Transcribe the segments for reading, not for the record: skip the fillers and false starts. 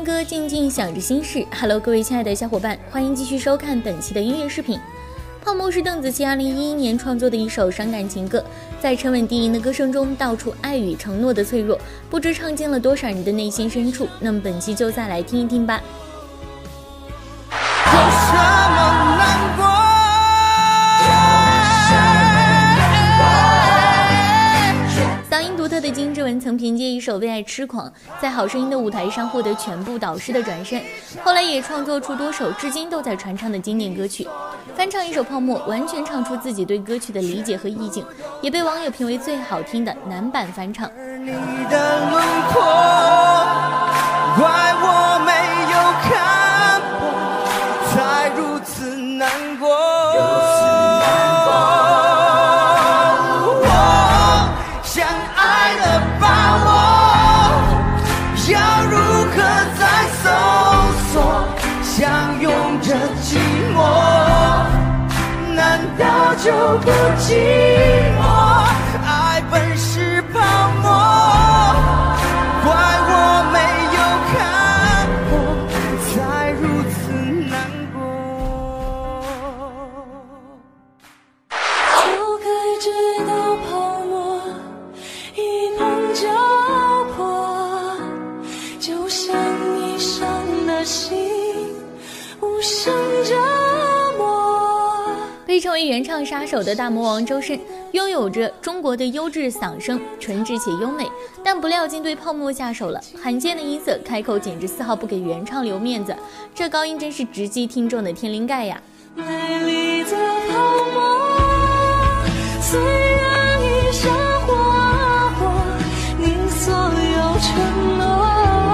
歌，静静想着心事。Hello， 各位亲爱的小伙伴，欢迎继续收看本期的音乐视频。泡沫是邓紫棋2011年创作的一首伤感情歌，在沉稳低吟的歌声中道出爱与承诺的脆弱，不知唱进了多少人的内心深处。那么本期就再来听一听吧。 有什么难过？ 嗓音独特的金志文曾凭借一首《为爱痴狂》在好声音的舞台上获得全部导师的转身，后来也创作出多首至今都在传唱的经典歌曲。翻唱一首《泡沫》，完全唱出自己对歌曲的理解和意境，也被网友评为最好听的男版翻唱。 你的轮廓，怪我没有看破，才如此难过。相拥着寂寞，难道就不寂寞？爱本是泡沫，怪我没有看破，才如此难过。 就该知道泡沫一碰就破，就像你伤的心无声折磨。 被称为原唱杀手的大魔王周深，拥有着中国的优质嗓声，纯质且优美，但不料竟对泡沫下手了。罕见的音色，开口简直丝毫不给原唱留面子，这高音真是直击听众的天灵盖呀！ 美丽的泡沫，虽然已闪花火，你所有承诺。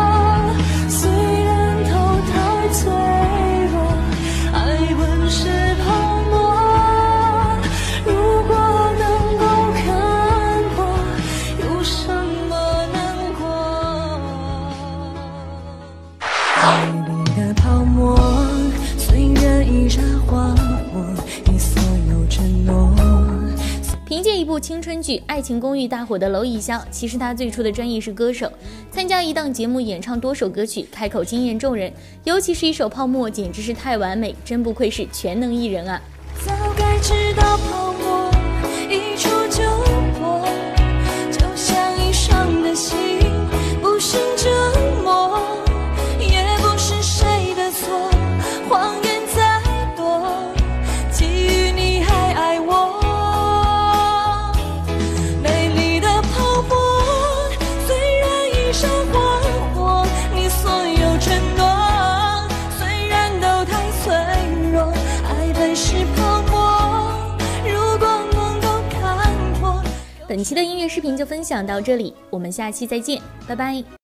凭借一部青春剧《爱情公寓》大火的娄艺潇，其实他最初的专业是歌手，参加一档节目演唱多首歌曲，开口惊艳众人，尤其是一首《泡沫》简直是太完美，真不愧是全能艺人啊！ 早该知道泡沫一触就破，就像已伤的心不胜折磨，也不是谁的错，谎言再多，基于你还爱我。美丽的泡沫，虽然已闪花火，你所有承诺，虽然都太脆弱，爱本是泡沫，如果能够看破。 本期的音乐视频就分享到这里，我们下期再见，拜拜。